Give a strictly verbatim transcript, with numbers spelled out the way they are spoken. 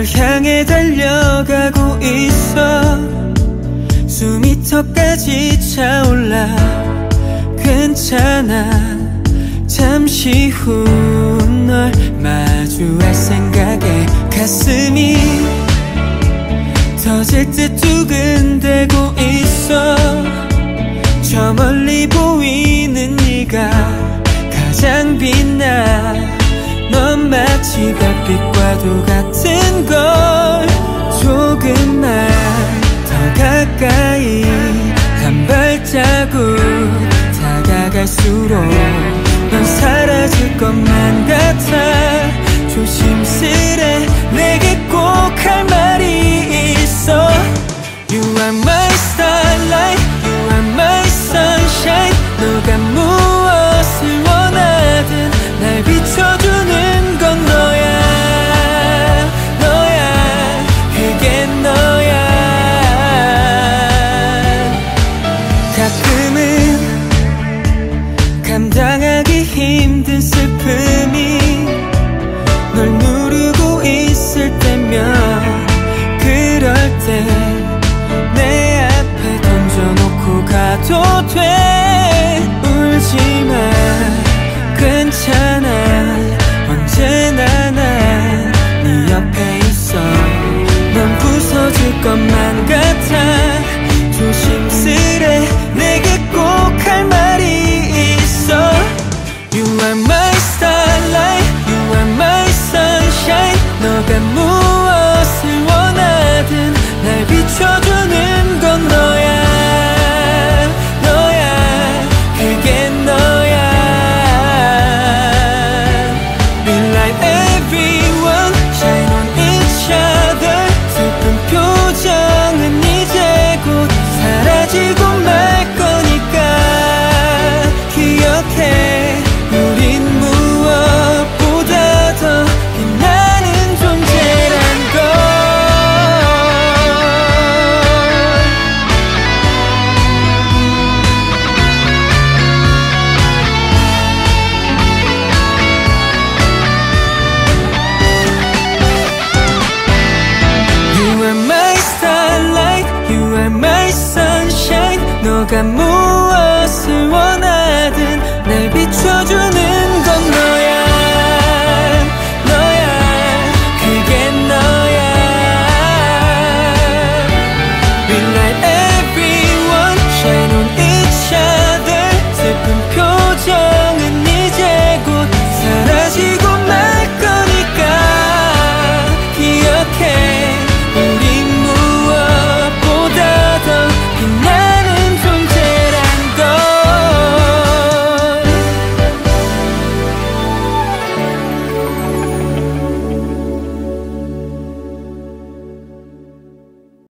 향해 달려가고 있어. 숨이 턱까지 차올라. 괜찮아. 잠시 후 널 마주할 생각에 가슴이 터질 듯 두근대고 있어. 저 멀리 보이는 네가 가장 빛나. 넌 마치 별빛과도 같은 걸. 조금만 더 가까이 한 발자국 다가갈수록 넌 사라질 것만 같아. 조심스레 내게 꼭 할 말이 있어. You are my starlight, you are my sunshine. 너가 무엇을 원하든 날 비춰주는 건 너야. 너야, 그게 너야. 가끔은 감당하기 힘든 슬픔이 널 누르고 있을 때면 그럴 때 내 앞에 던져놓고 가도 돼. 울지마, 괜찮아. 언제나 난 네 옆에 있어. 넌 부서질 것만 같아. 조심스레 내게 꼭 할 말이 있어. You are my starlight, you are my sunshine. 너가 무엇을 원하든 날 비춰주는 건 너야. 너야, 그게 너야. Be like everyone, shine on each other. 슬픈 표정은 이제 곧 사라지고 말 거니까 기억해. 우린 무엇보다 더 빛나는 존재란 걸. You are my starlight, you are my sunshine. 너가 무엇을 원하